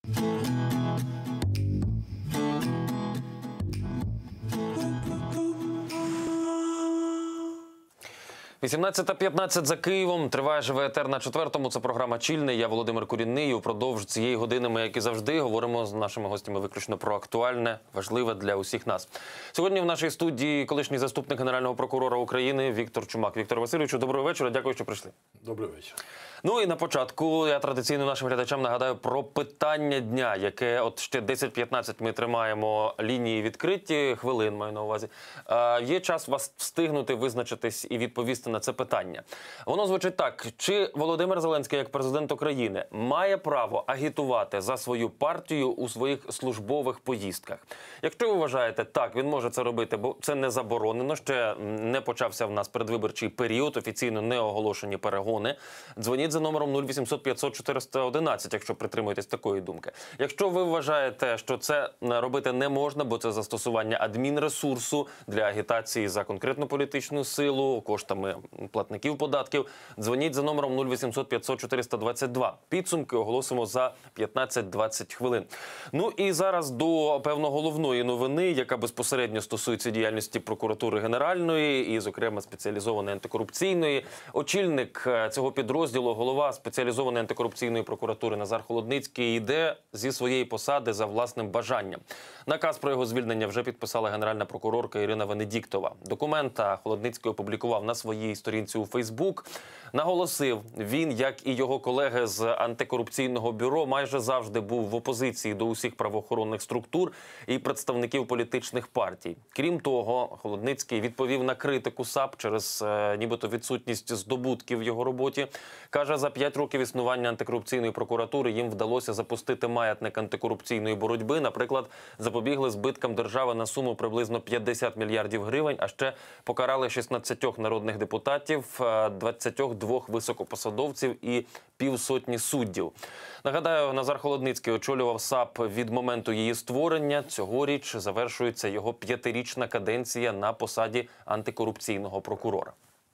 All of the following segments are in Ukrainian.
«18:15 за Києвом. Триває живий етер на 4-му. Це програма «Чільний». Я Володимир Курінний. Упродовж цієї години ми, як і завжди, говоримо з нашими гостями виключно про актуальне, важливе для усіх нас. Сьогодні в нашій студії колишній заступник Генерального прокурора України Віктор Чумак. Віктор Васильовичу, доброго вечора. Дякую, що прийшли. Добрий вечір. Ну і на початку я традиційно нашим глядачам нагадаю про питання дня, яке от ще 10-15 ми тримаємо лінії відкриті, хвилин маю на увазі. Є час вас встигнути визначитись і відповісти на це питання. Воно звучить так: чи Володимир Зеленський, як президент України, має право агітувати за свою партію у своїх службових поїздках? Якщо ви вважаєте, так, він може це робити, бо це не заборонено, ще не почався в нас передвиборчий період, офіційно не оголошені перегони, дзвоніть за номером 0800 500 411, якщо притримуєтесь такої думки. Якщо ви вважаєте, що це робити не можна, бо це застосування адмінресурсу для агітації за конкретну політичну силу, коштами платників податків, дзвоніть за номером 0800 500 422. Підсумки оголосимо за 15-20 хвилин. Ну і зараз до, певно, головної новини, яка безпосередньо стосується діяльності прокуратури Генеральної і, зокрема, спеціалізованої антикорупційної. Очільник цього підрозділу, голова спеціалізованої антикорупційної прокуратури Назар Холодницький йде зі своєї посади за власним бажанням. Наказ про його звільнення вже підписала генеральна прокурорка Ірина Венедіктова. Документ Холодницький опублікував на своїй сторінці у Фейсбук. Наголосив, він, як і його колеги з антикорупційного бюро, майже завжди був в опозиції до усіх правоохоронних структур і представників політичних партій. Крім того, Холодницький відповів на критику САП через нібито відсутність здобутків в його роботі. Каже, за 5 років існування антикорупційної прокуратури їм вдалося запустити маятник антикорупційної боротьби. Наприклад, запобігли збиткам держави на суму приблизно 50 мільярдів гривень, а ще покарали 16 народних депутатів, 22 високопосадовців і півсотні суддів. Нагадаю, Назар Холодницький очолював САП від моменту її створення. Цьогоріч завершується його 5-річна каденція на посаді антикорупційного прокурора.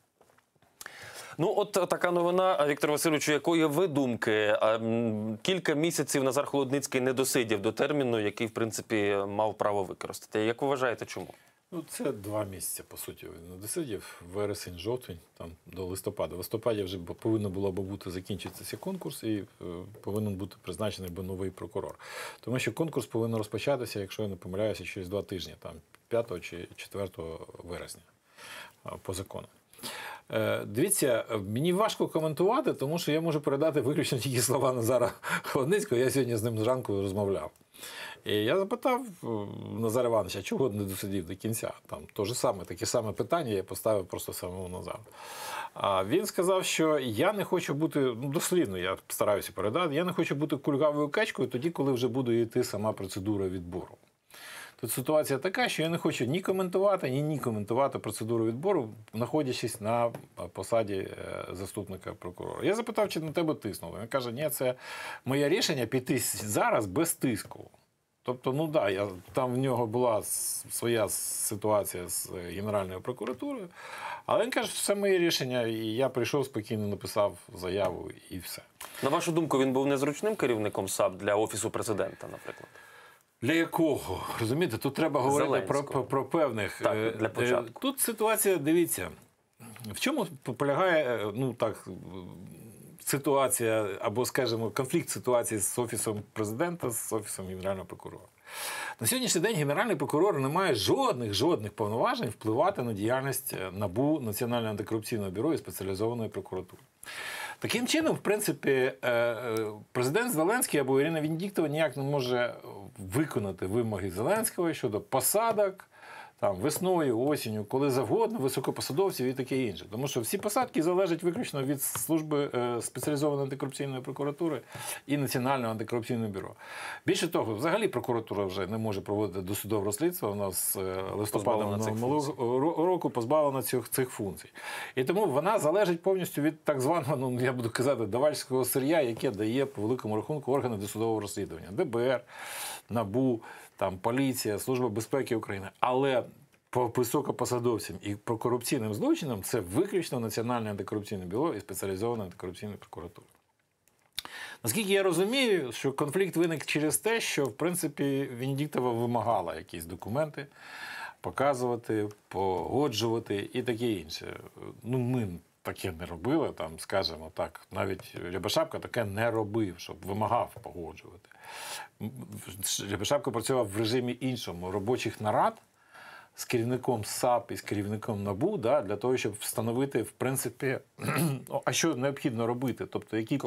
Ну, от така новина, Віктор Васильович, якої ви думки? Кілька місяців Назар Холодницький не досидів до терміну, який, в принципі, мав право використати. Як ви вважаєте, чому? Ну, це 2 місяці, по суті, він не досидів. Вересень, жовтень, там, до листопада. В листопаді вже повинно було б бути закінчитися конкурс і повинен бути призначений би новий прокурор. Тому що конкурс повинен розпочатися, якщо я не помиляюся, через 2 тижні, там, 5 чи 4 вересня, по закону. Дивіться, мені важко коментувати, тому що я можу передати виключно тільки слова Назара Холодницького. Я сьогодні з ним зранку розмовляв. І я запитав Назара Івановича, чого не досидів до кінця. Там таке саме питання я поставив просто самому Назару. А він сказав, що я не хочу бути, дослівно я стараюся передати, я не хочу бути кульгавою качкою тоді, коли вже буде йти сама процедура відбору. Тут ситуація така, що я не хочу ні коментувати процедуру відбору, знаходячись на посаді заступника прокурора. Я запитав, чи на тебе тиснули. Він каже, ні, це моє рішення піти зараз без тиску. Тобто, ну так, там в нього була своя ситуація з Генеральною прокуратурою, але він каже, що це моє рішення, і я прийшов спокійно, написав заяву і все. На вашу думку, він був незручним керівником САП для Офісу президента, наприклад? Для якого? Розумієте, тут треба говорити про певних. Так, для початку. Тут ситуація, дивіться, в чому полягає, ситуація, або, скажімо, конфлікт ситуації з Офісом президента, з Офісом Генерального прокурора. На сьогоднішній день Генеральний прокурор не має жодних повноважень впливати на діяльність НАБУ, Національного антикорупційного бюро і спеціалізованої прокуратури. Таким чином, в принципі, президент Зеленський або Ірина Венедіктова ніяк не може виконати вимоги Зеленського щодо посадок, там, весною, осінню, коли завгодно, високопосадовців і таке інше. Тому що всі посадки залежать виключно від служби спеціалізованої антикорупційної прокуратури і Національного антикорупційного бюро. Більше того, взагалі прокуратура вже не може проводити досудове розслідство, вона з листопада минулого року позбавлена цих функцій. І тому вона залежить повністю від так званого, я буду казати, давальського сир'я, яке дає по великому рахунку органи досудового розслідування. ДБР, НАБУ, там, поліція, Служба безпеки України. Але по високопосадовцям і по корупційним злочинам це виключно Національне антикорупційне бюро і спеціалізована антикорупційна прокуратура. Наскільки я розумію, що конфлікт виник через те, що, в принципі, Венедіктова вимагала якісь документи показувати, погоджувати і таке інше. Ну, ми таке не робили, там, скажімо так, навіть Рябошапка таке не робив, щоб вимагав погоджувати. Рябошапка працював в режимі іншому, робочих нарад з керівником САП і з керівником НАБУ, да, для того, щоб встановити, в принципі, а що необхідно робити, тобто який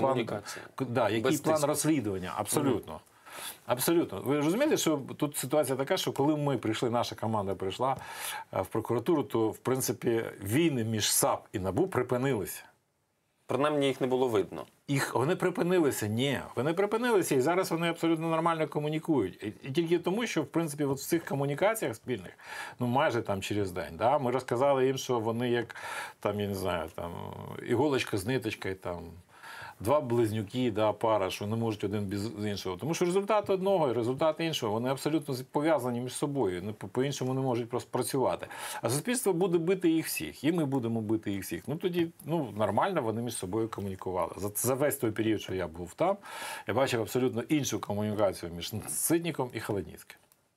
план розслідування, абсолютно. Абсолютно. Ви розумієте, що тут ситуація така, що коли ми прийшли, наша команда прийшла в прокуратуру, то, в принципі, війни між САП і НАБУ припинилися. Принаймні їх не було видно. Вони припинилися? Ні. Вони припинилися, і зараз вони абсолютно нормально комунікують. І тільки тому, що, в принципі, от в цих комунікаціях спільних, ну, майже там через день, да, ми розказали їм, що вони як, там, я не знаю, там, іголочка з ниточкою, там, два близнюки, да, пара, що не можуть один без іншого. Тому що результат одного і результат іншого, вони абсолютно пов'язані між собою. По-іншому не можуть просто працювати. А суспільство буде бити їх всіх. І ми будемо бити їх всіх. Ну тоді нормально вони між собою комунікували. За весь той період, що я був там, я бачив абсолютно іншу комунікацію між Ситніком і Холодницьким.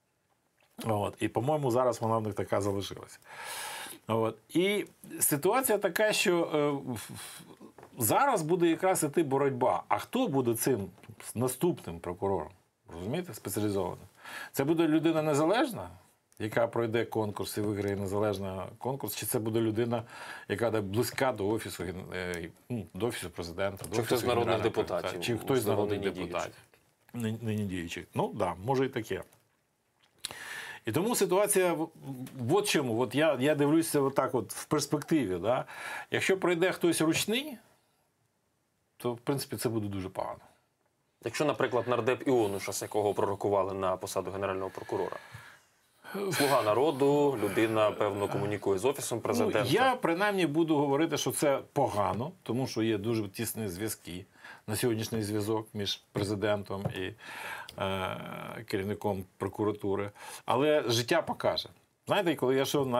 І, по-моєму, зараз вона в них така залишилася. І ситуація така, що зараз буде якраз іти боротьба. А хто буде цим наступним прокурором? Розумієте? Спеціалізованим. Це буде людина незалежна, яка пройде конкурс і виграє незалежний конкурс, чи це буде людина, яка близька до офісу президента, чи хтось з народних депутатів. Чи хтось з народних депутатів. Нині діючих. Ну, так, може і таке. І тому ситуація от чому. От я дивлюся отак от в перспективі. Да? Якщо пройде хтось ручний, то, в принципі, це буде дуже погано. Якщо, наприклад, нардеп Іонушас, якого пророкували на посаду генерального прокурора. Слуга народу, людина, певно, комунікує з Офісом президента. Я, принаймні, буду говорити, що це погано, тому що є дуже тісні зв'язки. На сьогоднішній зв'язок між президентом і керівником прокуратури. Але життя покаже. Знаєте, коли я йшов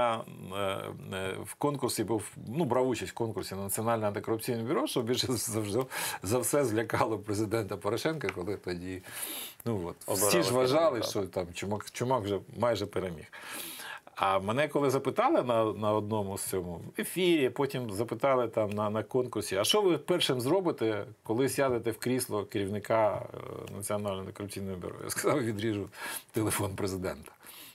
в конкурсі, брав участь в конкурсі на Національне антикорупційне бюро, що більше за все злякало президента Порошенка, коли тоді всі ж вважали, що там Чумак вже майже переміг. А мене коли запитали на одному з цьому ефірі, потім запитали там на конкурсі, а що ви першим зробите, коли сядете в крісло керівника Національного антикорупційного бюро? Я сказав, відріжу телефон президента.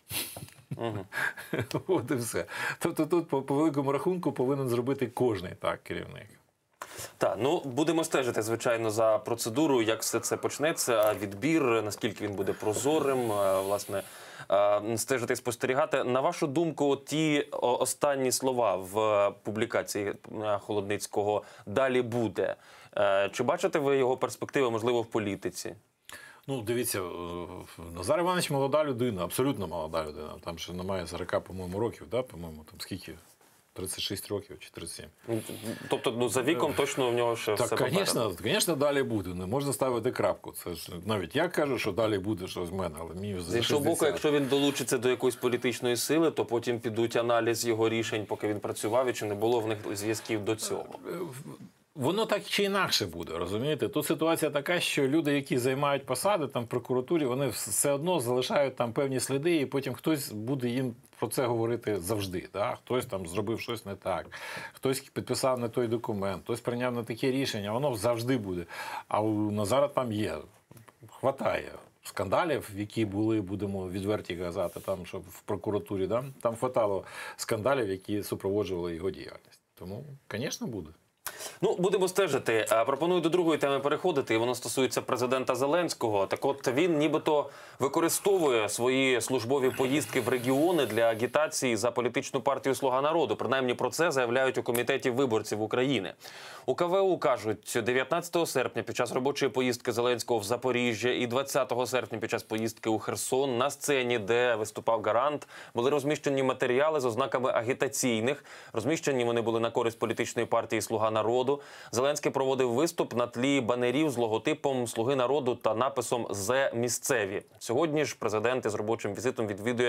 От і все. Тобто тут по великому рахунку повинен зробити кожний керівник. Так, будемо стежити, звичайно, за процедурою, як все це почнеться, відбір, наскільки він буде прозорим, власне, стежити і спостерігати. На вашу думку, ті останні слова в публікації Холодницького «Далі буде». Чи бачите ви його перспективи, можливо, в політиці? Дивіться, Назар Іванович молода людина, абсолютно молода людина. Там ще немає 40, по-моєму, років, да? По-моєму, там скільки? 36 років чи 37. Тобто, за віком точно в нього ще все попереду. Так, звісно, далі буде. Не можна ставити крапку. Це ж навіть я кажу, що далі буде щось з мене, але мені вже 60. З іншого боку, якщо він долучиться до якоїсь політичної сили, то потім підуть аналіз його рішень, поки він працював, і чи не було в них зв'язків до цього. Воно так чи інакше буде, розумієте? Тут ситуація така, що люди, які займають посади там в прокуратурі, вони все одно залишають там певні сліди, і потім хтось буде їм про це говорити завжди. Да? Хтось там зробив щось не так, хтось підписав не той документ, хтось прийняв не таке рішення, воно завжди буде. А у Назара там хватає скандалів, які були, будемо відверті казати, там, щоб в прокуратурі, да? Там хватало скандалів, які супроводжували його діяльність. Тому, звісно, буде. Будемо стежити. Пропоную до другої теми переходити, і воно стосується президента Зеленського. Так от, він нібито використовує свої службові поїздки в регіони для агітації за політичну партію «Слуга народу». Принаймні про це заявляють у Комітеті виборців України. У КВУ кажуть, 19 серпня під час робочої поїздки Зеленського в Запоріжжя і 20 серпня під час поїздки у Херсон на сцені, де виступав гарант, були розміщені матеріали з ознаками агітаційних. Розміщені вони були на користь політичної партії «Слуга народу». Зеленський проводив виступ на тлі банерів з логотипом «Слуги народу» та написом «Зе місцеві». Сьогодні ж президент із робочим візитом відвідує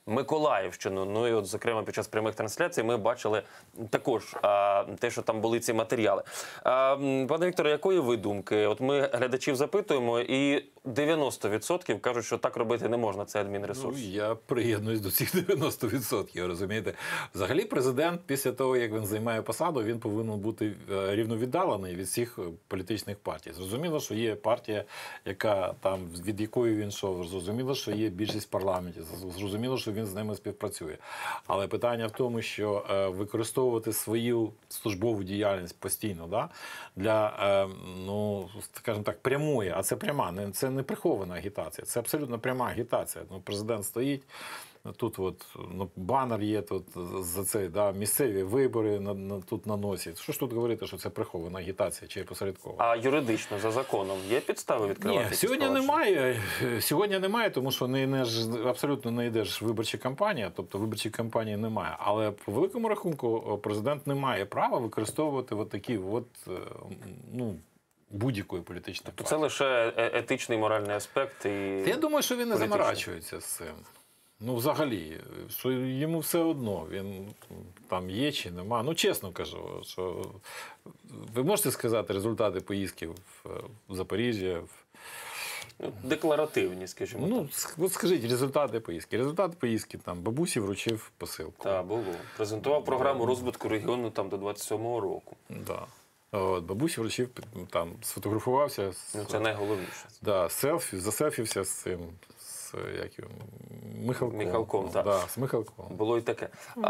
Миколаївщину. Ну і от, зокрема, під час прямих трансляцій ми бачили також те, що там були ці матеріали. Пане Вікторе, якої ви думки? От ми глядачів запитуємо, і 90% кажуть, що так робити не можна, це адмінресурс. Ну, я приєднуюсь до цих 90%, розумієте? Взагалі президент після того, як він займає посаду, він повинен бути рівновіддалений від всіх політичних партій. Зрозуміло, що є партія, яка там, від якої він йшов, зрозуміло, що є більшість в парламенті, зрозуміло, що він з ними співпрацює. Але питання в тому, що використовувати свою службову діяльність постійно, да, для, ну, скажімо так, прямої, а це пряма, це не прихована агітація, це абсолютно пряма агітація. Ну, президент стоїть, тут от, ну, банер є, тут за це, да, місцеві вибори тут наносять. Що ж тут говорити, що це прихована агітація чи посередкована? А юридично, за законом, є підстави відкривати? Ні, сьогодні немає. Сьогодні немає, тому що абсолютно не йде ж виборча кампанія, тобто виборчої кампанії немає. Але по великому рахунку президент не має права використовувати от такі от, ну, будь-якої політичної партії. Це лише етичний, моральний аспект. Я думаю, що він не політичний. заморачується з цим. Ну, взагалі, що йому все одно, він там є чи нема. Ну, чесно кажу, що ви можете сказати результати поїздки в Запоріжжя? Декларативні, скажімо Ну, так. от скажіть, результати поїздки. Результати поїздки, там, бабусі вручив посилку. Так, було. Презентував програму розвитку регіону там до 27-го року. Да. От, бабусі вручив, там, сфотографувався. Ну, це найголовніше. Да, заселфівся з цим, як його, Михалком, так. Да, з Михалком. Було і таке.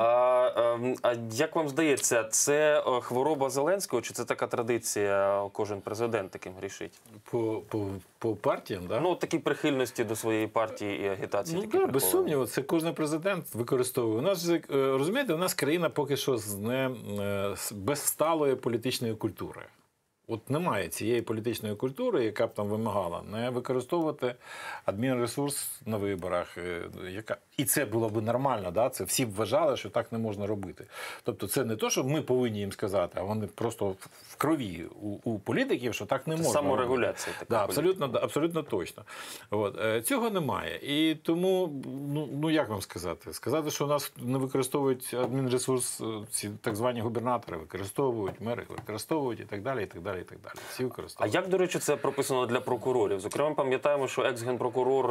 А як вам здається, це хвороба Зеленського, чи це така традиція, кожен президент таким грішить? По партіям, да? Ну, такі прихильності до своєї партії і агітації. Ну, такі так, без приховані. сумніву, це кожен президент використовує. У нас, розумієте, у нас країна поки що без сталої політичної культури. От немає цієї політичної культури, яка б там вимагала не використовувати адмінресурс на виборах. І це було б нормально, да? Це всі б вважали, що так не можна робити. Тобто це не то, що ми повинні їм сказати, а вони просто в крові у політиків, що так не можна. Саморегуляція така. Да, абсолютно точно. От. Цього немає. І тому, ну як вам сказати? Сказати, що у нас не використовують адмінресурс, ці так звані губернатори використовують, мери використовують і так далі, і так далі, і так далі. Всі А використовують. як, до речі, це прописано для прокурорів? Зокрема, пам'ятаємо, що екс-генпрокурор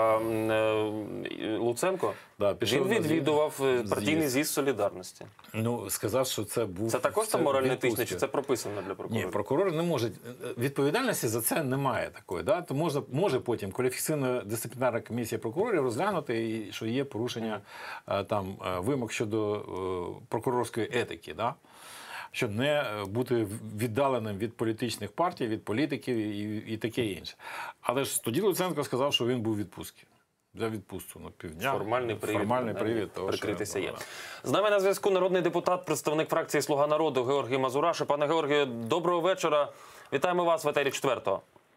Луценко, Да, він відвідував партійний з'їзд Солідарності. Ну, сказав, що це був... Це також там морально-етичне, відпустка. чи це прописано для прокурорів? Ні, прокурор не може. Відповідальності за це немає такої. Да? То може потім кваліфікаційно-дисциплінарна комісія прокурорів розглянути, що є порушення там вимог щодо прокурорської етики. Да? Щоб не бути віддаленим від політичних партій, від політиків і таке інше. Але ж тоді Луценко сказав, що він був у відпустці. Взяв відпустку на півдня. Формальний привід. Того, Прикритися є. да. З нами на зв'язку народний депутат, представник фракції «Слуга народу» Георгій Мазурашу. Пане Георгію, доброго вечора. Вітаємо вас в етері «Четвертого».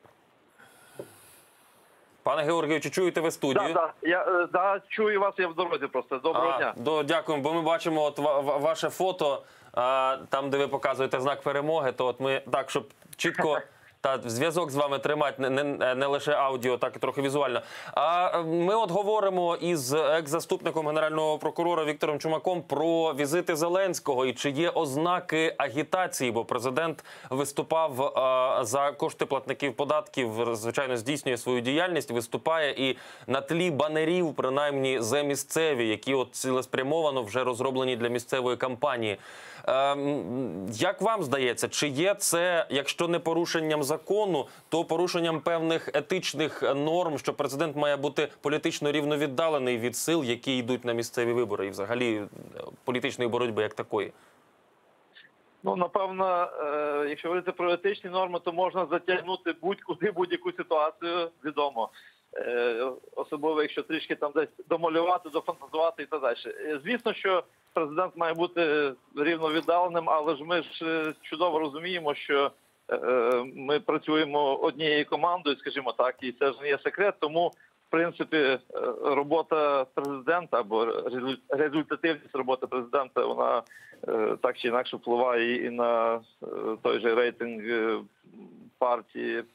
Пане Георгію, чи чуєте ви студію? Я чую вас, я в дорозі просто. Доброго дня. Дякуємо, бо ми бачимо от ваше фото, там, де ви показуєте знак перемоги, то от ми так, щоб чітко зв'язок з вами тримати, не лише аудіо, так і трохи візуально. А ми от говоримо із екс-заступником Генерального прокурора Віктором Чумаком про візити Зеленського і чи є ознаки агітації, бо президент виступав за кошти платників податків, звичайно, здійснює свою діяльність, виступає і на тлі банерів, принаймні, місцеві, які от цілеспрямовано вже розроблені для місцевої кампанії. Як вам здається, чи є це, якщо не порушенням закону, то порушенням певних етичних норм, що президент має бути політично рівновіддалений від сил, які йдуть на місцеві вибори, і взагалі політичної боротьби як такої? Ну, напевно, якщо говорити про етичні норми, то можна затягнути будь-куди, будь-яку ситуацію, відомо. Особливо, якщо трішки там десь домалювати, дофантазувати і так далі. Звісно, що президент має бути рівновіддаленим, але ж ми ж чудово розуміємо, що ми працюємо однією командою, скажімо так, і це ж не є секрет, тому, в принципі, робота президента або результативність роботи президента, вона так чи інакше впливає і на той же рейтинг партії,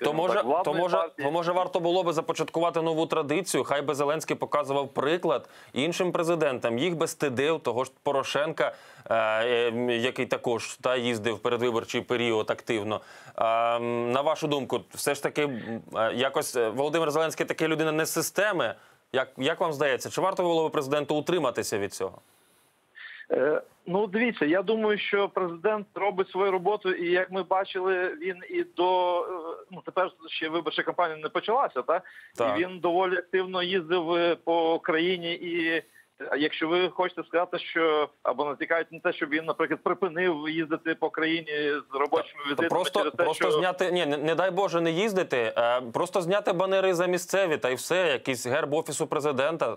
скажімо так, владної партії. То може варто було би започаткувати нову традицію, хай би Зеленський показував приклад іншим президентам, їх би стидив, того ж Порошенка, який також їздив в передвиборчий період активно. На вашу думку, все ж таки, якось Володимир Зеленський така людина не з системи. Як вам здається, чи варто було би президенту утриматися від цього? Ну, дивіться, я думаю, що президент робить свою роботу, і як ми бачили, він і тепер ще виборча кампанія не почалася, так? І він доволі активно їздив по країні, і якщо ви хочете сказати, що, або натякаєте на те, щоб він, наприклад, припинив їздити по країні з робочими візитами просто зняти, не дай Боже не їздити, просто зняти банери за місцеві, та й все, якийсь герб Офісу Президента.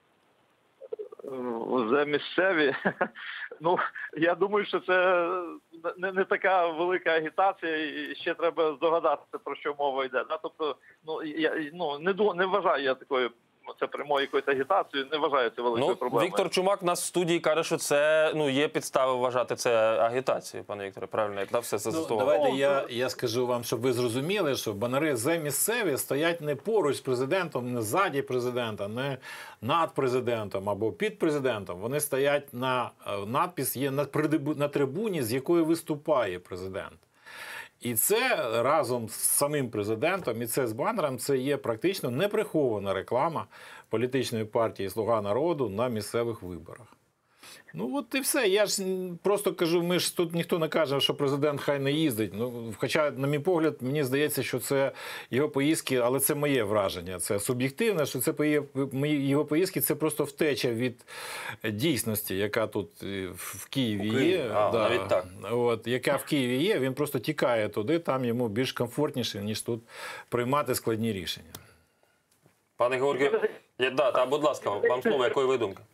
За місцеві. Ну, я думаю, що це не така велика агітація, і ще треба здогадатися, про що мова йде. Тобто, не вважаю я такою, це прямою якоюсь агітацією, не вважаю це великою проблемою. Віктор Чумак в нас в студії каже, що це, є підстави вважати це агітацією, пане Вікторе, правильно, як все це застосовано. Давайте я скажу вам, щоб ви зрозуміли, що банери за місцеві стоять не поруч з президентом, не ззаді президента, не над президентом або під президентом. Вони стоять надпис є на трибуні, з якої виступає президент. І це разом з самим президентом, і це з банером, це є практично неприхована реклама політичної партії «Слуга народу» на місцевих виборах. Ну от і все. Я ж просто кажу, ми ж тут ніхто не каже, що президент хай не їздить. Хоча, на мій погляд, мені здається, що це його поїздки, але це моє враження, це суб'єктивне, що це його поїздки, це просто втеча від дійсності, яка тут в Києві є. Навіть так. Яка в Києві є, він просто тікає туди, там йому більш комфортніше, ніж тут приймати складні рішення. Пане Георгію, будь ласка, вам слово, якої ви думки?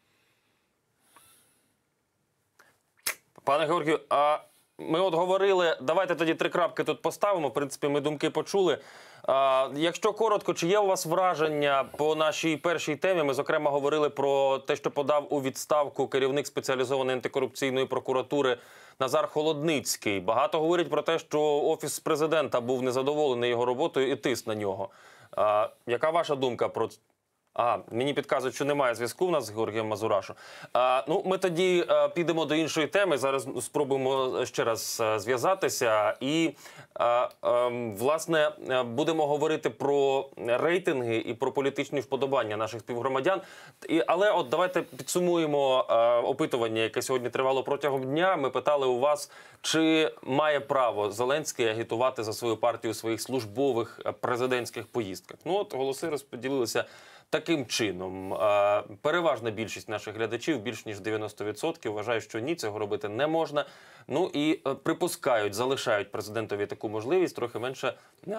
Пане Георгію, ми от говорили, давайте тоді 3 крапки тут поставимо, в принципі, ми думки почули. Якщо коротко, чи є у вас враження по нашій першій темі? Ми, зокрема, говорили про те, що подав у відставку керівник спеціалізованої антикорупційної прокуратури Назар Холодницький. Багато говорять про те, що Офіс Президента був незадоволений його роботою і тиск на нього. Яка ваша думка про це? Мені підказують, що немає зв'язку в нас з Георгієм Мазурашу. Ми тоді підемо до іншої теми. Зараз спробуємо ще раз зв'язатися. І, власне, будемо говорити про рейтинги і про політичні вподобання наших співгромадян. Але от давайте підсумуємо опитування, яке сьогодні тривало протягом дня. Ми питали у вас, чи має право Зеленський агітувати за свою партію у своїх службових президентських поїздках. От голоси розподілилися таким чином. Переважна більшість наших глядачів, більш ніж 90%, вважають, що ні, цього робити не можна. І припускають, залишають президентові таку можливість трохи менше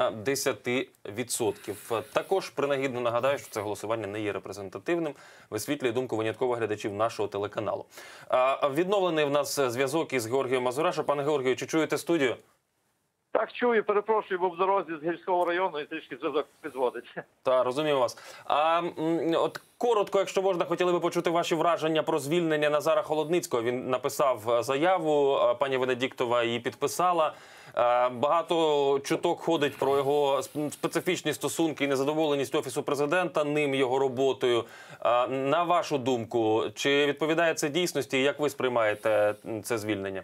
10%. Також принагідно нагадаю, що це голосування не є репрезентативним, висвітлює думку винятково глядачів нашого телеканалу. Відновлений в нас зв'язок із Георгієм Мазурашем. Пане Георгію, чи чуєте студію? Так, чую, перепрошую, бо в дорозі з Гірського району і трішки зв'язок підводить. Так, розумію вас. От коротко, якщо можна, хотіли би почути ваші враження про звільнення Назара Холодницького. Він написав заяву, пані Венедіктова її підписала. Багато чуток ходить про його специфічні стосунки і незадоволеність Офісу Президента ним, його роботою. На вашу думку, чи відповідає це дійсності і як ви сприймаєте це звільнення?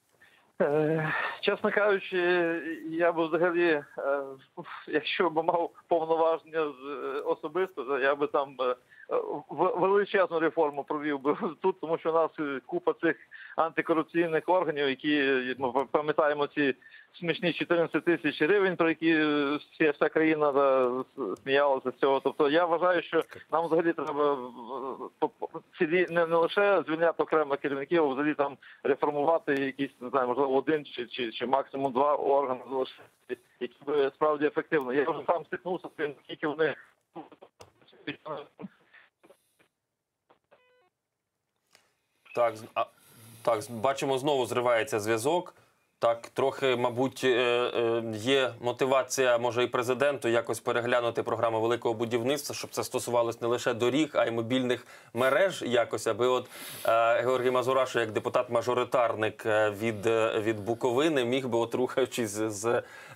Чесно кажучи, я б взагалі, якщо б мав повноваження особисто, то я би там величезну реформу провів би тут, тому що у нас купа цих антикорупційних органів, які, ми пам'ятаємо, ці смішні 14 тисяч гривень, про які вся країна сміялася з цього. Тобто я вважаю, що нам взагалі треба не лише звільняти окремих керівників, а взагалі там реформувати якісь, не знаю, можливо, 1 чи максимум 2 органи, які би справді ефективно. Я вже сам стикнувся з тим, скільки вони... Так, бачимо, знову зривається зв'язок. Так, трохи, мабуть, є мотивація, може, і президенту якось переглянути програму великого будівництва, щоб це стосувалось не лише доріг, а й мобільних мереж якось, аби от Георгій Мазураш, як депутат-мажоритарник від Буковини, міг би, от рухаючись з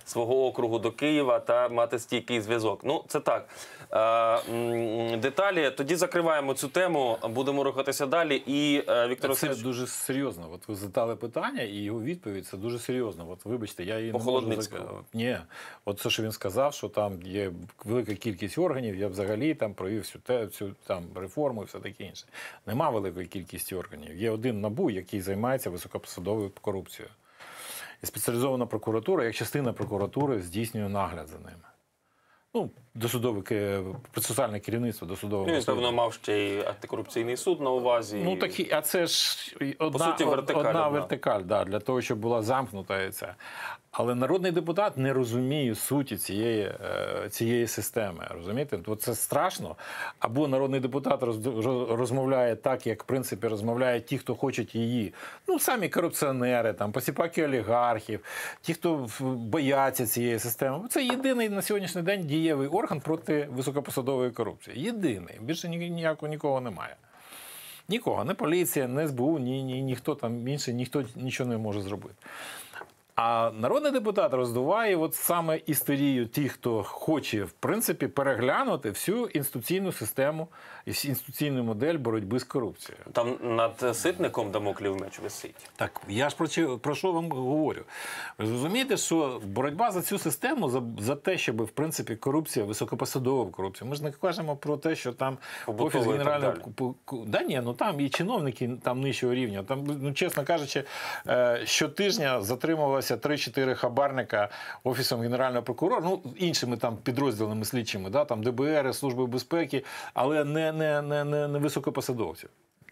свого округу до Києва та мати стійкий зв'язок. Ну, це так. Деталі. Тоді закриваємо цю тему, будемо рухатися далі. І Віктор Це Васильович... дуже серйозно. От ви задали питання, і його відповідь це дуже серйозно. От вибачте, я її По не можу... Холодницькому. Ні, от це, що він сказав, що там є велика кількість органів, я взагалі там провів всю там реформу і все таке інше. Нема великої кількості органів. Є один НАБУ, який займається високопосадовою корупцією. І спеціалізована прокуратура, як частина прокуратури, здійснює нагляд за ними. Ну, досудове процесуальне керівництво досудового. Він, певно, мав ще й антикорупційний суд на увазі. Ну, такі, а це ж одна вертикаль, да, для того, щоб була замкнута і це. Але народний депутат не розуміє суті цієї системи. Розумієте? От це страшно. Або народний депутат розмовляє так, як, в принципі, розмовляють ті, хто хочуть її. Ну, самі корупціонери, там, посіпаки олігархів, ті, хто бояться цієї системи. Це єдиний на сьогоднішній день дієвий орган проти високопосадової корупції. Єдиний. Більше нікого немає. Нікого. Не поліція, не СБУ, ніхто там інший, ніхто нічого не може зробити. А народний депутат роздуває от саме істерію тих, хто хоче, в принципі, переглянути всю інституційну систему, інституційну модель боротьби з корупцією. Там над Ситником дамоклів меч висить. Так, я ж про що вам говорю. Ви розумієте, що боротьба за цю систему, за те, щоб, в принципі, корупція, високопосадова корупція, ми ж не кажемо про те, що там офіс генерального... Да ні, ну там і чиновники там нижчого рівня. Там, ну, чесно кажучи, щотижня затримувалося 3-4 хабарника Офісом Генерального прокурора, ну, іншими там підрозділами слідчими, да, там ДБР, Служби безпеки, але не високопосадовців.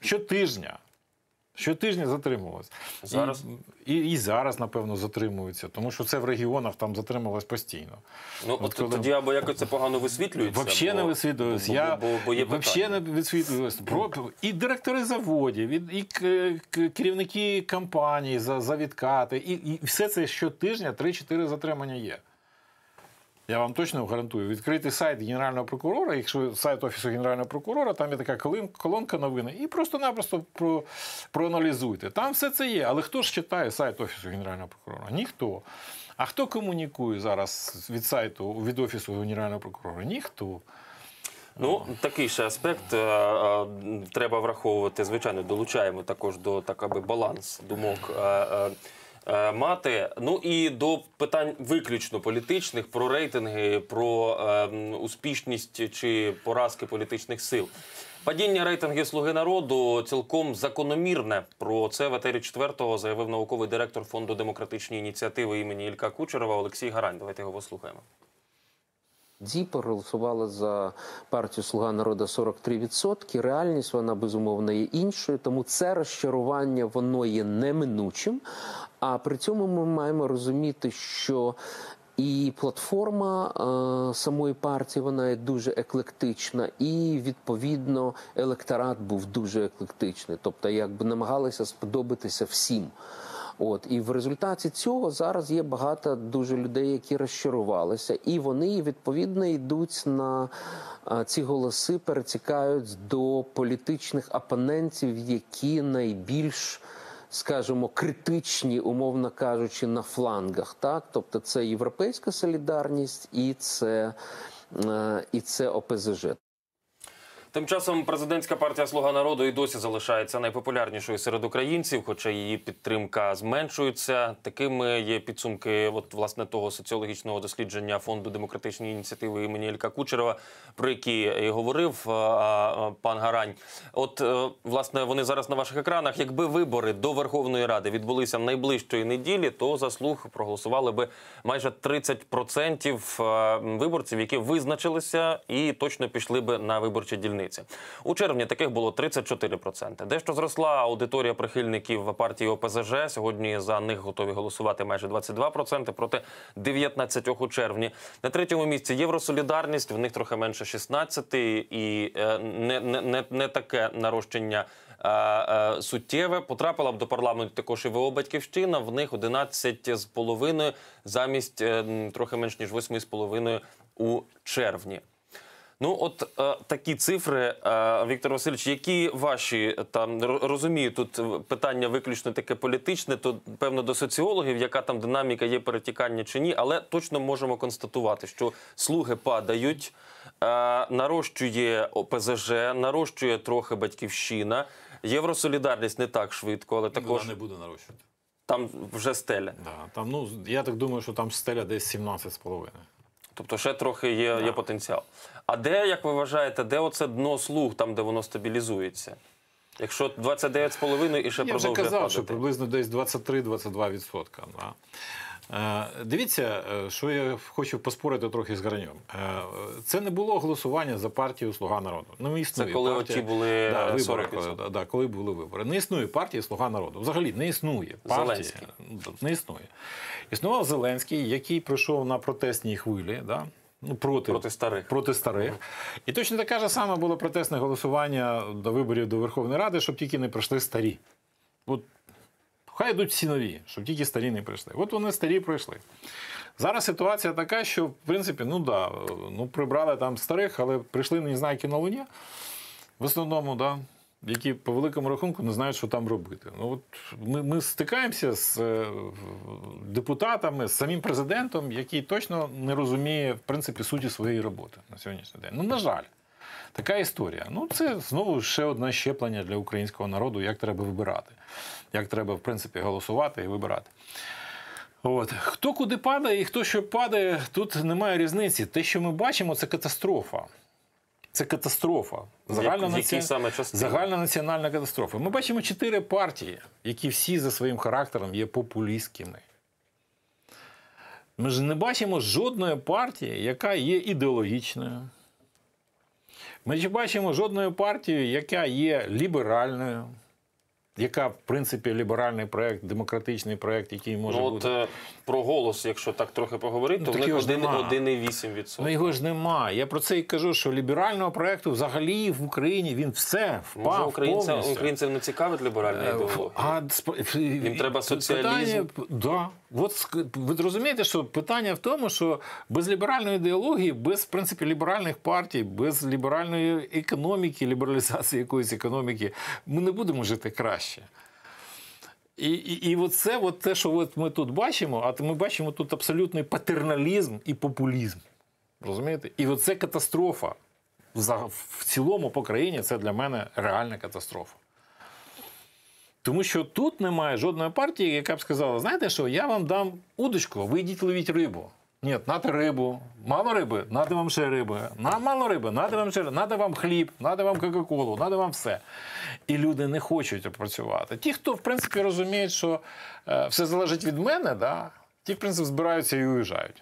Щотижня затримувалися. Зараз? І зараз, напевно, затримуються, тому що це в регіонах там затримувалось постійно. Ну, от тоді або якось це погано висвітлюється. Взагалі не висвітлюється. Взагалі не висвітлюється. І директори заводів, і керівники компаній за відкати, і все це щотижня 3-4 затримання є. Я вам точно гарантую. Відкрити сайт Генерального прокурора, якщо сайт Офісу Генерального прокурора, там є така колонка новини, і просто-напросто проаналізуйте. Там все це є. Але хто ж читає сайт Офісу Генерального прокурора? Ніхто. А хто комунікує зараз від Офісу Генерального прокурора? Ніхто. Ну, такий ще аспект треба враховувати. Звичайно, долучаємо також до баланс думок мати. Ну і до питань виключно політичних, про рейтинги, про успішність чи поразки політичних сил. Падіння рейтингів «Слуги народу» цілком закономірне. Про це в етері «Четвертого» заявив науковий директор Фонду демократичні ініціативи імені Ілька Кучерова Олексій Гарань. Давайте його послухаємо. Проголосували за партію «Слуга народу» 43%. Реальність, вона, безумовно, є іншою. Тому це розчарування, воно є неминучим. А при цьому ми маємо розуміти, що і платформа самої партії, вона є дуже еклектична, і, відповідно, електорат був дуже еклектичний. Тобто, якби намагалися сподобатися всім. І в результаті цього зараз є багато дуже людей, які розчарувалися, і вони, відповідно, йдуть на ці голоси, перетікають до політичних опонентів, які найбільш, скажімо, критичні, умовно кажучи, на флангах. Так? Тобто це Європейська солідарність і це ОПЗЖ. Тим часом президентська партія «Слуга народу» і досі залишається найпопулярнішою серед українців, хоча її підтримка зменшується. Такими є підсумки власне того соціологічного дослідження Фонду демократичні ініціативи імені Ілька Кучерова, про які і говорив пан Гарань. Власне, вони зараз на ваших екранах. Якби вибори до Верховної Ради відбулися найближчої неділі, то за «Слуг» проголосували би майже 30% виборців, які визначилися і точно пішли би на виборчі дільниці. У червні таких було 34%. Дещо зросла аудиторія прихильників партії ОПЗЖ. Сьогодні за них готові голосувати майже 22% проти 19% у червні. На третьому місці Євросолідарність, в них трохи менше 16%, і не таке нарощення суттєве. Потрапила б до парламенту також і ВО «Батьківщина», в них 11,5% замість трохи менш ніж 8,5% у червні. Ну, от такі цифри, Віктор Васильович, які ваші, там, розумію, тут питання виключно таке політичне, то, певно, до соціологів, яка там динаміка, є перетікання чи ні, але точно можемо констатувати, що слуги падають, нарощує ОПЗЖ, нарощує трохи Батьківщина, Євросолідарність не так швидко, але також Вона не буде нарощувати. там вже стеля. Да, там, ну, я так думаю, що там стеля десь 17,5. Тобто ще трохи є потенціал. А де, як ви вважаєте, де оце дно слуг, там, де воно стабілізується? Якщо 29,5 і ще Я вже продовжує казав, падати. що приблизно десь 23-22%. Да. Дивіться, що я хочу поспорити трохи з Граньом. Це не було голосування за партію «Слуга народу». Ну, існує Це коли партія, оті були вибори, 40%. коли були вибори. Не існує партії «Слуга народу». Взагалі не існує партії. Зеленський. Не існує. Існував Зеленський, який прийшов на протестній хвилі, да? Ну, проти старих. І точно таке ж саме було протестне голосування до виборів до Верховної Ради, щоб тільки не пройшли старі. От хай йдуть всі нові, щоб тільки старі не прийшли. От вони старі пройшли. Зараз ситуація така, що, в принципі, прибрали там старих, але прийшли незнайки на Луні. В основному, да, які по великому рахунку не знають, що там робити. Ну, от ми стикаємося з депутатами, з самим президентом, який точно не розуміє, в принципі, суті своєї роботи на сьогоднішній день. Ну, на жаль. Така історія. Ну, це знову ще одне щеплення для українського народу, як треба вибирати. Як треба, в принципі, голосувати і вибирати. От. Хто куди падає і хто що падає, тут немає різниці. Те, що ми бачимо, це катастрофа. Це катастрофа. Загальнонаціональна катастрофа. Ми бачимо 4 партії, які всі за своїм характером є популістськими. Ми ж не бачимо жодної партії, яка є ідеологічною. Ми не бачимо жодної партії, яка є ліберальною, яка, в принципі, ліберальний проєкт, демократичний проєкт, який може бути. От про «Голос», якщо так трохи поговорити, то в них 1,8%. Ну його ж немає. Я про це і кажу, що ліберального проєкту взагалі в Україні він все впав повністю. Українців не цікавить ліберальна ідеологія? Їм треба соціалізм? Да. От ви розумієте, що питання в тому, що без ліберальної ідеології, без, в принципі, ліберальних партій, без ліберальної економіки, лібералізації якоїсь економіки, ми не будемо жити краще. І оце те, що ми тут бачимо, а ми бачимо тут абсолютний патерналізм і популізм. Розумієте? І оце катастрофа. В цілому по країні це для мене реальна катастрофа. Тому що тут немає жодної партії, яка б сказала, знаєте що, я вам дам удочку, ви йдіть ловіть рибу. Ні, нате рибу. Мало риби, нате вам ще риби. Мало риби, нате вам ще риби. Нате вам хліб, нате вам кока-колу, нате вам все. І люди не хочуть працювати. Ті, хто, в принципі, розуміють, що все залежить від мене, да, ті, в принципі, збираються і уїжджають.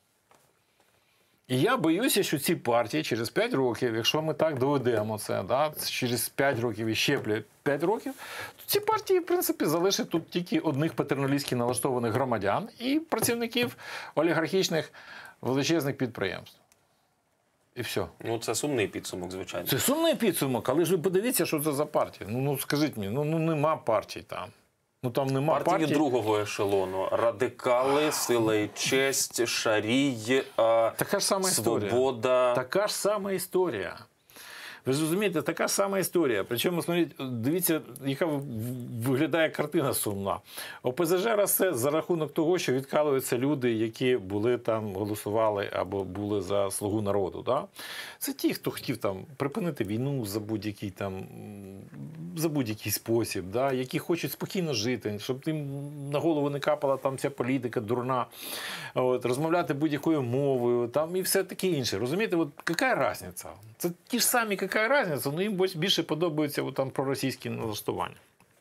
І я боюся, що ці партії через 5 років, якщо ми так доведемо це, да, через 5 років і ще 5 років, то ці партії, в принципі, залишать тут тільки одних патерналістськи налаштованих громадян і працівників олігархічних величезних підприємств. І все. Ну, це сумний підсумок, звичайно. Це сумний підсумок, але ж ви подивіться, що це за партії. Ну скажіть мені, нема партій там. Ну, там нема партії другого ешелону. Радикали, Сила і честь, Шарій, така ж сама Свобода. Така ж сама історія. Ви ж розумієте, така ж сама історія. Причому, дивіться, яка виглядає картина сумна. ОПЗЖ росте за рахунок того, що відкалуються люди, які були там, голосували або були за «Слугу народу». Да? Це ті, хто хотів там припинити війну за будь-який спосіб, да? Які хочуть спокійно жити, щоб їм на голову не капала там ця політика дурна, розмовляти будь-якою мовою там, і все таке інше. Розумієте, яка різниця? Це ті ж самі, яка різниця, але їм більше подобаються там проросійські налаштування.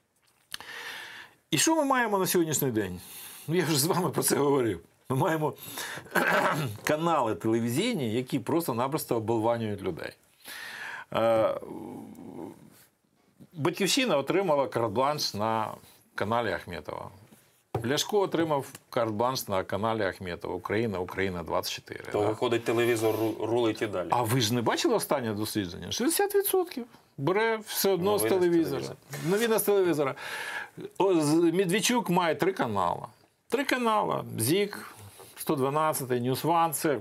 І що ми маємо на сьогоднішній день? Ну, я вже з вами про це говорив. Ми маємо канали телевізійні, які просто-напросто оболванюють людей. Батьківщина отримала карт-бланш на каналі Ахметова. Ляшко отримав карт-бланш на каналі Ахметова. Україна 24. То, виходить, телевізор рулить і далі. А ви ж не бачили останнє дослідження? 60% бере все одно з телевізора. Новина з телевізора. Медведчук має 3 канали. 3 канали. ЗІК, 112, Ньюс Ван. Це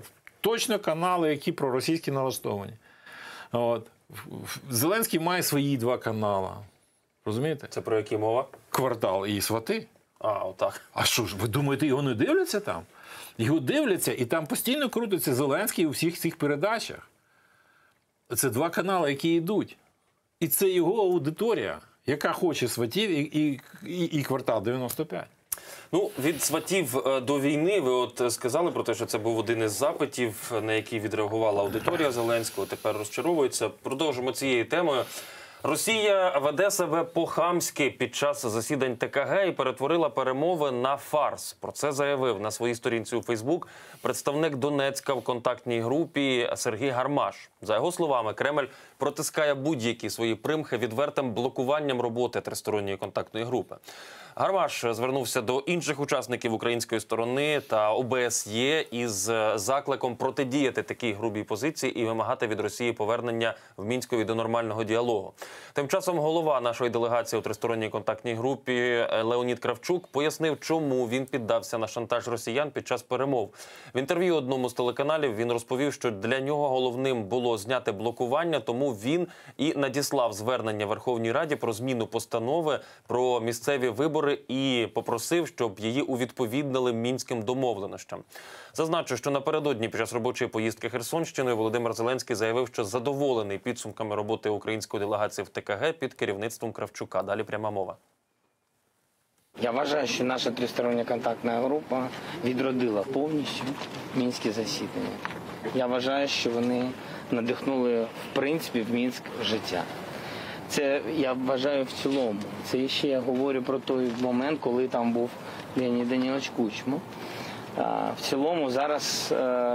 точно канали, які проросійські налаштовані. От. Зеленський має свої 2 канали. Розумієте? Це про які мова? Квартал і свати. А, отак. А що ж, ви думаєте, його не дивляться там? Його дивляться, і там постійно крутиться Зеленський у всіх цих передачах. Це 2 канали, які йдуть. І це його аудиторія, яка хоче сватів і квартал 95. Ну, від сватів до війни, ви от сказали про те, що це був один із запитів, на який відреагувала аудиторія Зеленського, тепер розчаровується. Продовжимо цією темою. Росія веде себе по-хамськи під час засідань ТКГ і перетворила перемови на фарс. Про це заявив на своїй сторінці у Фейсбук представник Донецька в контактній групі Сергій Гармаш. За його словами, Кремль протискає будь-які свої примхи відвертим блокуванням роботи тристоронньої контактної групи. Гармаш звернувся до інших учасників української сторони та ОБСЄ із закликом протидіяти такій грубій позиції і вимагати від Росії повернення в Мінськові до нормального діалогу. Тим часом голова нашої делегації у тристоронній контактній групі Леонід Кравчук пояснив, чому він піддався на шантаж росіян під час перемов. В інтерв'ю одному з телеканалів він розповів, що для нього головним було зняти блокування, тому він і надіслав звернення Верховній Раді про зміну постанови про місцеві вибори і попросив, щоб її увідповіднили мінським домовленостям. Зазначу, що напередодні під час робочої поїздки Херсонщиною Володимир Зеленський заявив, що задоволений підсумками роботи української делегації в ТКГ під керівництвом Кравчука. Далі пряма мова. Я вважаю, що наша тристороння контактна група відродила повністю мінські засідання. Я вважаю, що вони надихнули, в принципі, в Мінськ життя. Це, я вважаю, в цілому. Це ще я говорю про той момент, коли там був Леонід Данилович Кучма. В цілому зараз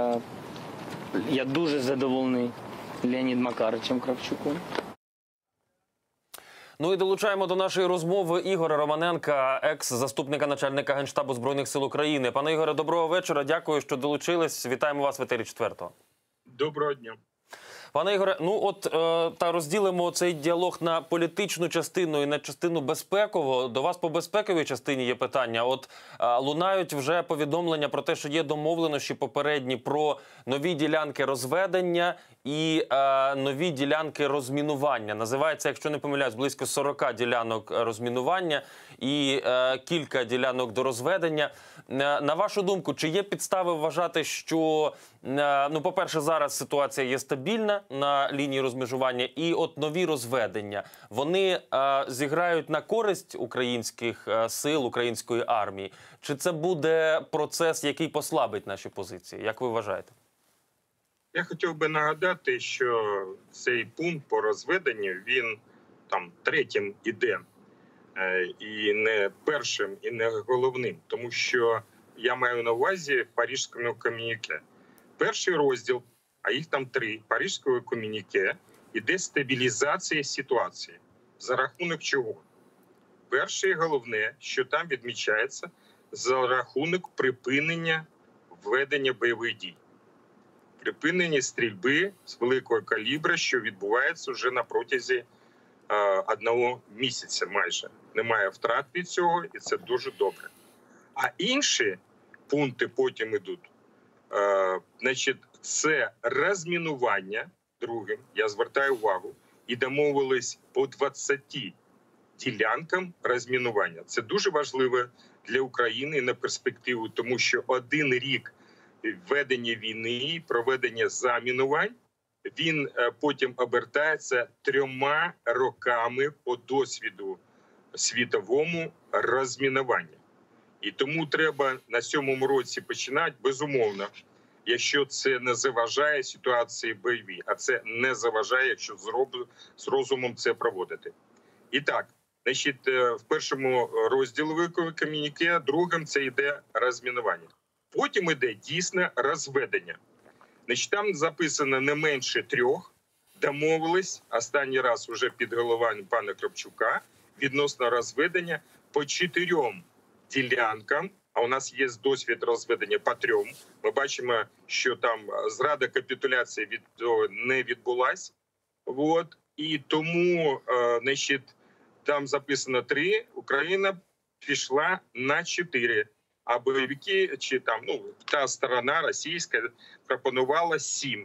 я дуже задоволений Леонідом Макаровичем Кравчуком. Ну і долучаємо до нашої розмови Ігоря Романенка, екс-заступника начальника Генштабу Збройних сил України. Пане Ігоре, доброго вечора. Дякую, що долучились. Вітаємо вас в етері «Четвертого». Доброго дня. Пане Ігоре, ну от та розділимо цей діалог на політичну частину і на частину безпекову. До вас по безпековій частині є питання. От лунають вже повідомлення про те, що є домовленості попередні про нові ділянки розведення і нові ділянки розмінування. Називається, якщо не помиляюсь, близько 40 ділянок розмінування і кілька ділянок до розведення. На вашу думку, чи є підстави вважати, що, ну, по-перше, зараз ситуація є стабільна на лінії розмежування, і от нові розведення, вони зіграють на користь українських сил, української армії? Чи це буде процес, який послабить наші позиції? Як ви вважаєте? Я хотів би нагадати, що цей пункт по розведенню, він там третім іде. І не першим, і не головним. Тому що я маю на увазі в Паризькому комюніке. Перший розділ, а їх там 3, Паризького комюніке, іде стабілізація ситуації. За рахунок чого? Перше і головне, що там відмічається, за рахунок припинення введення бойових дій. Припинення стрільби з великого калібра, що відбувається вже на протязі 1 місяця майже. Немає втрат від цього, і це дуже добре. А інші пункти потім йдуть. Значить, це розмінування, другим, я звертаю увагу, і домовились по 20 ділянкам розмінування. Це дуже важливо для України на перспективу, тому що 1 рік ведення війни і проведення замінувань, він потім обертається 3 роками по досвіду світовому розмінування. І тому треба на 7-му році починати, безумовно, якщо це не заважає ситуації бойовій, а це не заважає, якщо з розумом це проводити. І так, значить, в першому розділі великого комюніке, другим це йде розмінування. Потім йде дійсне розведення. Значить, там записано не менше 3, домовились, останній раз уже під головуванням пана Кравчука, відносно розведення по 4 ділянкам, а у нас є досвід розведення по 3. Ми бачимо, що там зрада капітуляції не відбулась. От. І тому, значить, там записано 3, Україна пішла на 4. а бойовики чи там та сторона російська пропонувала 7.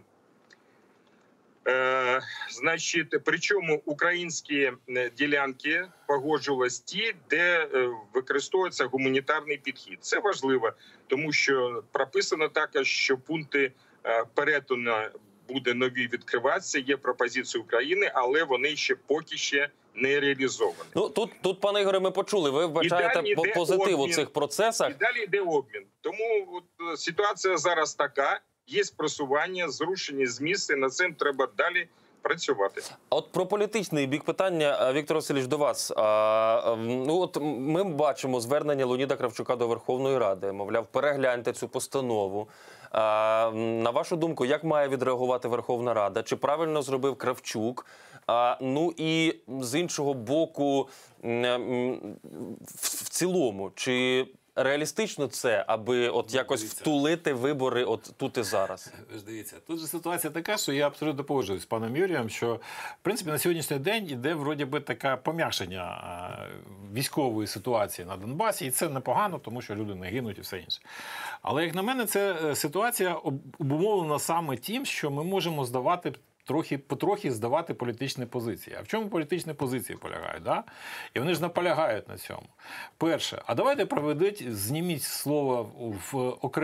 Значить, причому українські ділянки погоджувались ті, де використовується гуманітарний підхід. Це важливо, тому що прописано також, що пункти перетину буде нові відкриватися, є пропозиції України, але вони ще поки ще не реалізовані. Ну, тут, пане Ігоре, ми почули, ви вбачаєте позитив у цих процесах. І далі йде обмін. Тому ситуація зараз така, є просування, зрушення з місця, над цим треба далі працювати. От про політичний бік питання, Віктор Васильович, до вас. От ми бачимо звернення Леоніда Кравчука до Верховної Ради. Мовляв, перегляньте цю постанову. На вашу думку, як має відреагувати Верховна Рада? Чи правильно зробив Кравчук? Ну і з іншого боку, в цілому, чи реалістично це, аби от якось втулити вибори от тут і зараз? Ви ж дивіться, тут же ситуація така, що я абсолютно погоджуюсь з паном Юрієм, що, в принципі, на сьогоднішній день іде, вроді би, таке пом'якшення військової ситуації на Донбасі, і це непогано, тому що люди не гинуть і все інше. Але, як на мене, ця ситуація обумовлена саме тим, що ми можемо потрохи здавати політичні позиції. А в чому політичні позиції полягають? Да? І вони ж наполягають на цьому. Перше, а давайте зніміть слово в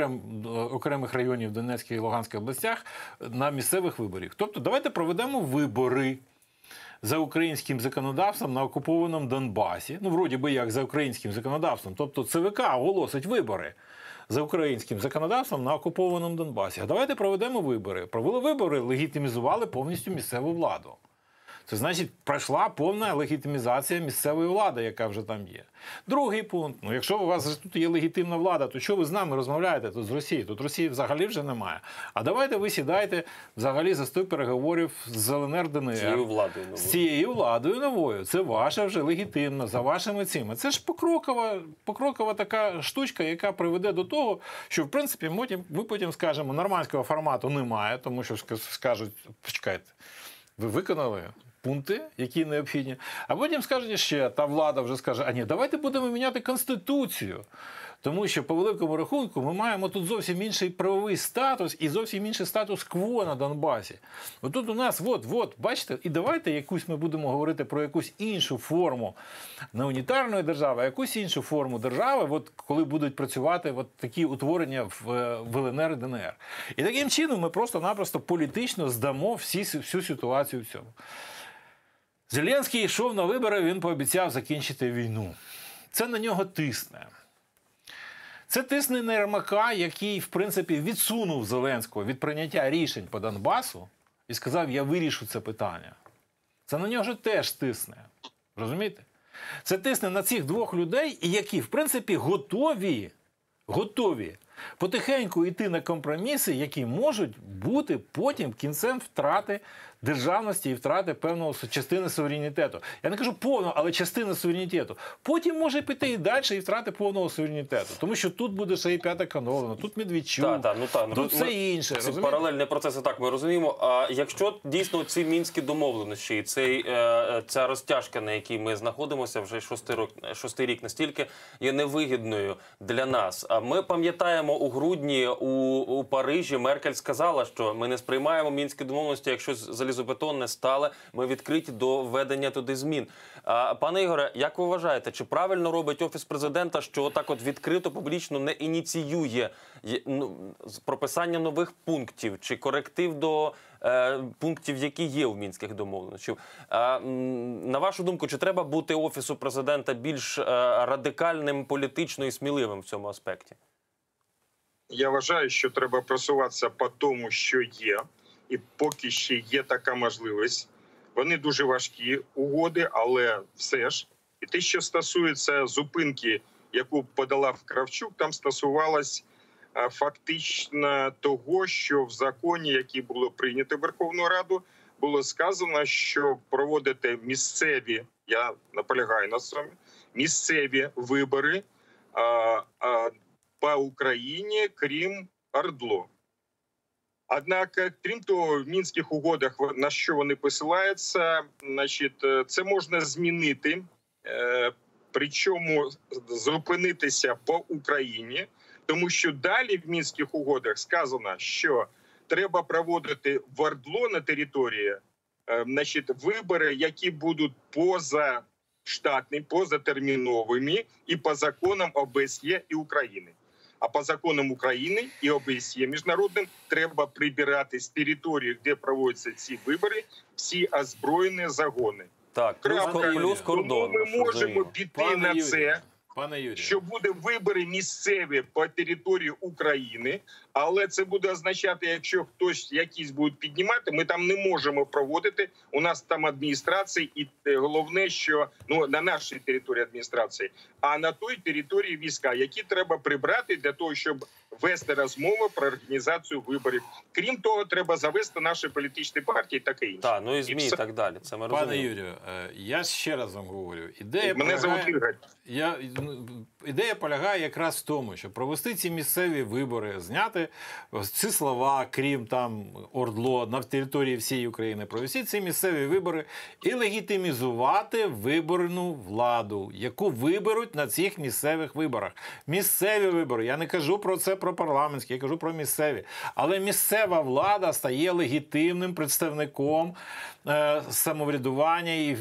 окремих районів Донецької і Луганської областях на місцевих виборах. Тобто давайте проведемо вибори за українським законодавством на окупованому Донбасі. Ну, вроді би як за українським законодавством. Тобто ЦВК оголосить вибори за українським законодавством на окупованому Донбасі. А давайте проведемо вибори. Провели вибори, легітимізували повністю місцеву владу. Це значить, пройшла повна легітимізація місцевої влади, яка вже там є. Другий пункт. Ну, якщо у вас тут є легітимна влада, то що ви з нами розмовляєте тут з Росією? Тут Росії взагалі вже немає. А давайте ви сідайте взагалі за стіл переговорів з ЛНР, ДНР. З цією владою новою. Це ваша вже легітимна, за вашими цими. Це ж покрокова така штучка, яка приведе до того, що, в принципі, ми потім скажемо, нормандського формату немає, тому що скажуть, почекайте, ви виконали пункти, які необхідні. А потім скажуть ще, та влада вже скаже, а ні, давайте будемо міняти Конституцію. Тому що, по великому рахунку, ми маємо тут зовсім інший правовий статус і зовсім інший статус-кво на Донбасі. Отут у нас, бачите, і давайте ми будемо говорити про якусь іншу форму не унітарної держави, а якусь іншу форму держави, коли будуть працювати такі утворення в ЛНР і ДНР. І таким чином ми просто-напросто політично здамо всю ситуацію в цьому. Зеленський йшов на вибори, він пообіцяв закінчити війну. Це на нього тисне. Це тисне на Єрмака, який, в принципі, відсунув Зеленського від прийняття рішень по Донбасу і сказав, я вирішу це питання. Це на нього теж тисне. Розумієте? Це тисне на цих двох людей, які, в принципі, готові потихеньку йти на компроміси, які можуть бути потім кінцем втрати державності і втрати певного частини суверенітету. Я не кажу повного, але частини суверенітету. Потім може піти і далі і втрати повного суверенітету. Тому що тут буде ще і п'ята колона, тут Медведчук, тут все інше. Ці паралельні процеси, так, ми розуміємо. А якщо дійсно ці мінські домовленості і ця розтяжка, на якій ми знаходимося вже шостий рік, настільки є невигідною для нас. А ми пам'ятаємо, у грудні у Парижі Меркель сказала, що ми не сприймаємо мінські домовленості, якщо залізобетонне стале, ми відкриті до введення туди змін. Пане Ігоре, як ви вважаєте, чи правильно робить Офіс Президента, що так от відкрито, публічно не ініціює прописання нових пунктів, чи коректив до пунктів, які є у мінських домовленостях? На вашу думку, чи треба бути Офісу Президента більш радикальним, політично і сміливим в цьому аспекті? Я вважаю, що треба просуватися по тому, що є. І поки ще є така можливість. Вони дуже важкі угоди, але все ж. І те, що стосується зупинки, яку подала Кравчук, там стосувалось фактично того, що в законі, який було прийнято Верховною Радою, було сказано, що проводити місцеві, я наполягаю на цьому, місцеві вибори по Україні, крім ОРДЛО. Однак, крім того, в Мінських угодах, на що вони посилаються, значить, це можна змінити причому зупинитися по Україні, тому що далі в Мінських угодах сказано, що треба проводити в ОРДЛО на території вибори, які будуть позаштатними, позатерміновими і по законам ОБСЄ і України. А по законам України і ОБСЄ міжнародним треба прибирати з території, де проводяться ці вибори, всі озброєні загони. Так, плюс кордон. Тому ми можемо піти на це, Пане Юрію, що буде вибори місцеві по території України, але це буде означати, якщо хтось якісь будуть піднімати, ми там не можемо проводити. У нас там адміністрації, і головне, що на нашій території адміністрації, а на той території війська, які треба прибрати для того, щоб вести розмови про організацію виборів. Крім того, треба завести наші політичні партії, таке інше. Так, і ЗМІ і так далі. Це ми пане розуміємо. Юрію, я ще раз вам говорю, Мене звуть Ігор. Ідея полягає якраз в тому, щоб провести ці місцеві вибори, зняти ці слова, крім там ОРДЛО, на території всієї України, провести ці місцеві вибори і легітимізувати виборну владу, яку виберуть на цих місцевих виборах. Місцеві вибори, я не кажу про це, про парламентські, я кажу про місцеві. Але місцева влада стає легітимним представником самоврядування і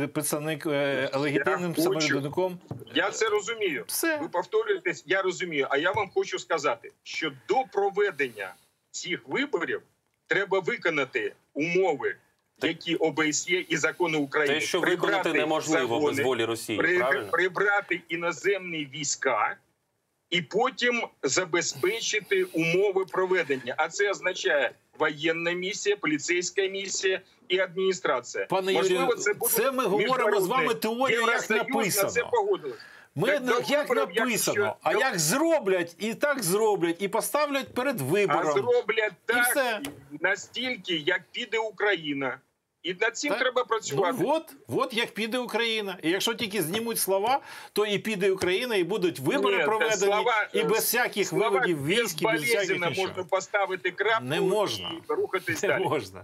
легітимним самоврядником. Я це розумію. Все. Ви повторюєтесь, я розумію. А я вам хочу сказати, що до проведення цих виборів треба виконати умови, які ОБСЄ і закони України. Те, що виконати неможливо без волі Росії, правильно? Прибрати іноземні війська і потім забезпечити умови проведення. А це означає воєнна місія, поліцейська місія і адміністрація. Пане Юрію, це ми говоримо з вами теорію, як написано. Це погодилось. Як написано, а як зроблять, і так зроблять, і поставлять перед вибором. А зроблять І все. так, настільки, як піде Україна. І над цим треба працювати. От як піде Україна. І якщо тільки знімуть слова, то і піде Україна, і будуть вибори проведені, і без всяких виводів військ, і без всяких нічого. Можна поставити крапку Не можна. і рухатись Не далі. можна.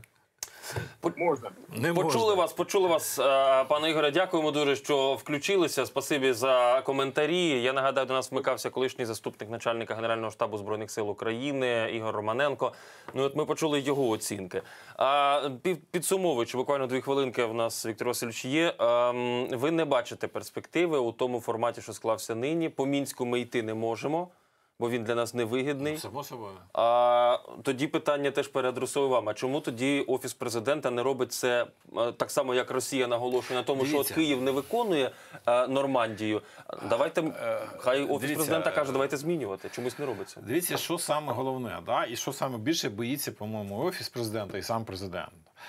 Можна. Не Почули вас, пане Ігоре. Дякуємо дуже, що включилися. Спасибі за коментарі. Я нагадаю, до нас вмикався колишній заступник начальника Генерального штабу Збройних сил України Ігор Романенко. От ми почули його оцінки. Підсумовуючи, буквально 2 хвилинки в нас, Віктор Васильович, є. Ви не бачите перспективи у тому форматі, що склався нині. По Мінську ми йти не можемо, бо він для нас невигідний. Само собою. Тоді питання теж переадресую вам. А чому тоді Офіс Президента не робить це так само, як Росія наголошує на тому, що от Київ не виконує Нормандію? Давайте, хай Офіс Президента каже, давайте змінювати. Чомусь не робиться. Дивіться, що саме головне, і що саме більше боїться, по-моєму, Офіс Президента і сам Президент.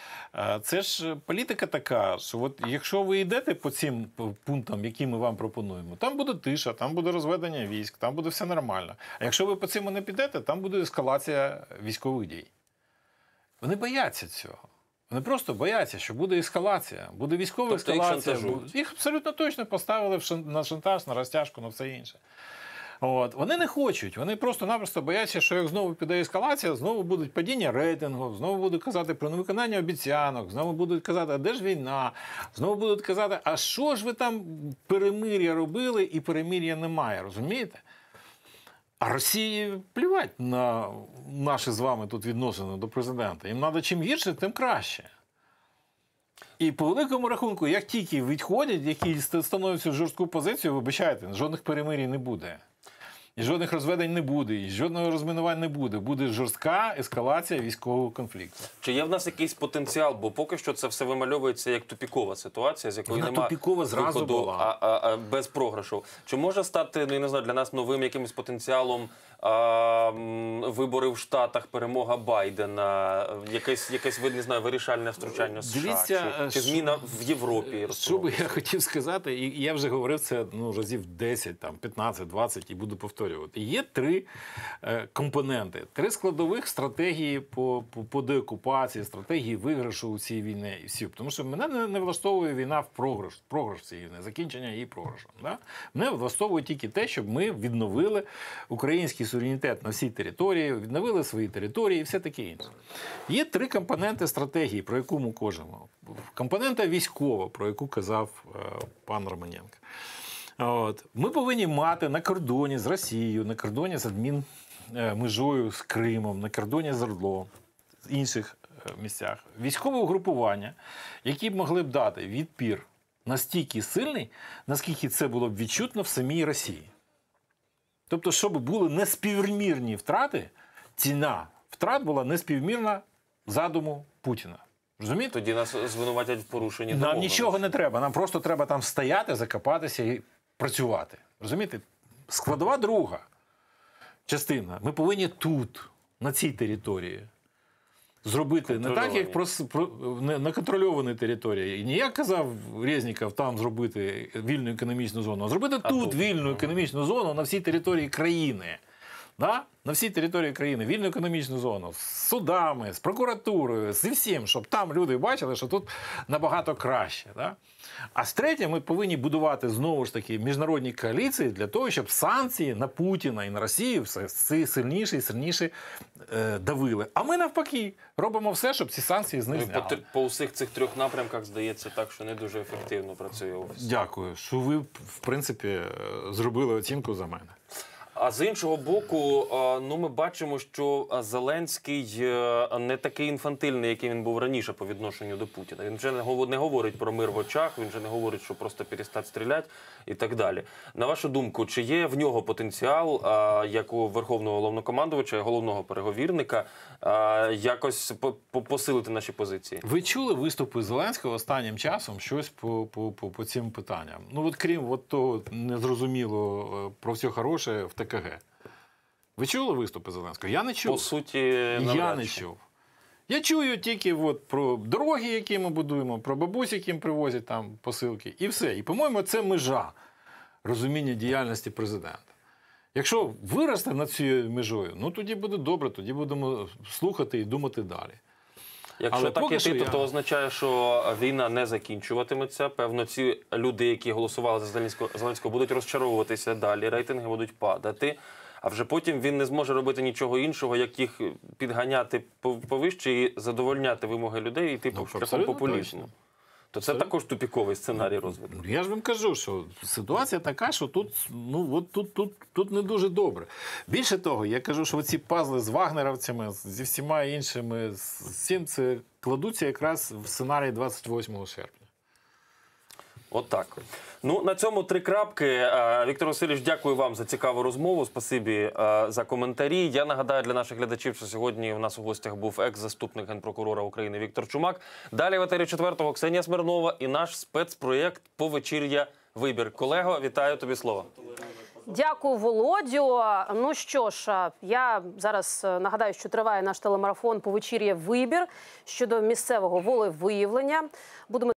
Це ж політика така, що от якщо ви йдете по цим пунктам, які ми вам пропонуємо, там буде тиша, там буде розведення військ, там буде все нормально. А якщо ви по цьому не підете, там буде ескалація військових дій. Вони бояться цього. Вони просто бояться, що буде ескалація, буде військова ескалація. Їх абсолютно точно поставили на шантаж, на розтяжку, на все інше. Вони не хочуть, вони просто-напросто бояться, що як знову піде ескалація, знову будуть падіння рейтингу, знову будуть казати про невиконання обіцянок, знову будуть казати, а де ж війна, знову будуть казати, а що ж ви там перемир'я робили і перемир'я немає, розумієте? А Росії плювать на наші з вами тут відносини до президента. Їм треба чим гірше, тим краще. І по великому рахунку, як тільки відходять, які становляться в жорстку позицію, вибачайте, жодних перемирій не буде. І жодних розведень не буде, і жодного розмінувань не буде. Буде жорстка ескалація військового конфлікту. Чи є в нас якийсь потенціал? Бо поки що це все вимальовується як тупікова ситуація, з якої немає тупікова зразу виходу, була. Без програшу. Чи може стати, не знаю, для нас новим якимось потенціалом вибори в Штатах, перемога Байдена, якесь не знаю, вирішальне втручання США? Дивіться, чи зміна в Європі? Що би я хотів сказати, і я вже говорив це разів 10, 15, 20 і буду повторювати. Є 3 компоненти, 3 складових стратегії по деокупації, стратегії виграшу у цій війні. Тому що мене не влаштовує війна в програш цієї війни, закінчення її програшем. Да? Мене влаштовує тільки те, щоб ми відновили український суверенітет на всій території, відновили свої території і все таке інше. Є 3 компоненти стратегії, про яку ми кажемо. Компонента військова, про яку казав пан Романенко. От. Ми повинні мати на кордоні з Росією, на кордоні з межою з Кримом, на кордоні з Орлом, з інших місцях військове угрупування, які б могли б дати відпір настільки сильний, наскільки це було б відчутно в самій Росії. Тобто, щоб були неспівмірні втрати, ціна втрат була неспівмірна задуму Путіна. Розумієте? Тоді нас звинуватять в порушенні Нам домовленостей. нічого не треба, нам просто треба там стояти, закопатися і працювати. Розумієте? Складова друга частина. Ми повинні тут, на цій території, зробити не так, як на контрольованій території. І не як казав Резніков, там зробити вільну економічну зону, а зробити тут вільну економічну зону на всій території країни. Да? На всій території країни вільну економічну зону з судами, з прокуратурою, зі всім, щоб там люди бачили, що тут набагато краще. Да? А з третє, ми повинні будувати знову ж таки міжнародні коаліції для того, щоб санкції на Путіна і на Росію все сильніше і сильніше давили. А ми навпаки робимо все, щоб ці санкції з них зняли. По усіх цих трьох напрямках здається так, що не дуже ефективно працює офіс. Дякую, що ви, в принципі, зробили оцінку за мене. А з іншого боку, ну ми бачимо, що Зеленський не такий інфантильний, який він був раніше по відношенню до Путіна. Він вже не говорить про мир в очах, він вже не говорить, що просто перестати стріляти і так далі. На вашу думку, чи є в нього потенціал, як у Верховного Головнокомандувача, головного переговірника, якось посилити наші позиції? Ви чули виступи Зеленського останнім часом щось по цим питанням? Ну от крім от того незрозуміло про все хороше в ТКГ. Ви чули виступи Зеленського? Я не чув. По суті, я не чув. Я чую тільки от про дороги, які ми будуємо, про бабусь, яким привозять там посилки, і все. І, по-моєму, це межа розуміння діяльності президента. Якщо виросте над цією межою, ну тоді буде добре, тоді будемо слухати і думати далі. Якщо Але так поки іти, то означає, що війна не закінчуватиметься. Певно, ці люди, які голосували за Зеленського, будуть розчаровуватися далі, рейтинги будуть падати. А вже потім він не зможе робити нічого іншого, як їх підганяти повище і задовольняти вимоги людей і йти шляхом популізму. То це також тупіковий сценарій розвитку. Я ж вам кажу, що ситуація така, що тут, ну, от тут не дуже добре. Більше того, я кажу, що ці пазли з вагнеровцями, зі всіма іншими, з цим це кладуться якраз в сценарій 28 серпня. Отак. Ну, на цьому 3 крапки. Віктор Васильович, дякую вам за цікаву розмову. Спасибі за коментарі. Я нагадаю для наших глядачів, що сьогодні у нас у гостях був екс-заступник Генпрокурора України Віктор Чумак. Далі в етері 4-го Ксенія Смирнова і наш спецпроєкт «Повечір'я. Вибір». Колего, вітаю, тобі слово. Дякую, Володю. Ну що ж, я зараз нагадаю, що триває наш телемарафон «Повечір'я. Вибір» щодо місцевого волевиявлення. Будемо